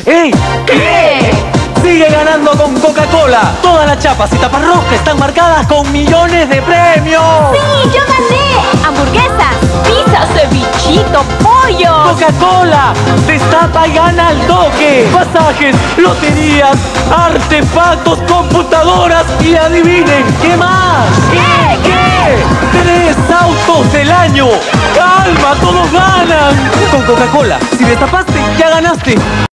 ¡Ey! ¿Qué? ¡Sigue ganando con Coca-Cola! Todas las chapas y taparrosca están marcadas con millones de premios. ¡Sí, yo gané! Hamburguesas, pizza, cevichito, pollo. ¡Coca-Cola! ¡Destapa y gana al toque! Pasajes, loterías, artefactos, computadoras y adivinen, ¿qué más? ¿Qué? 3 autos del año. ¡Calma, todos ganan! Con Coca-Cola, si destapaste, ya ganaste.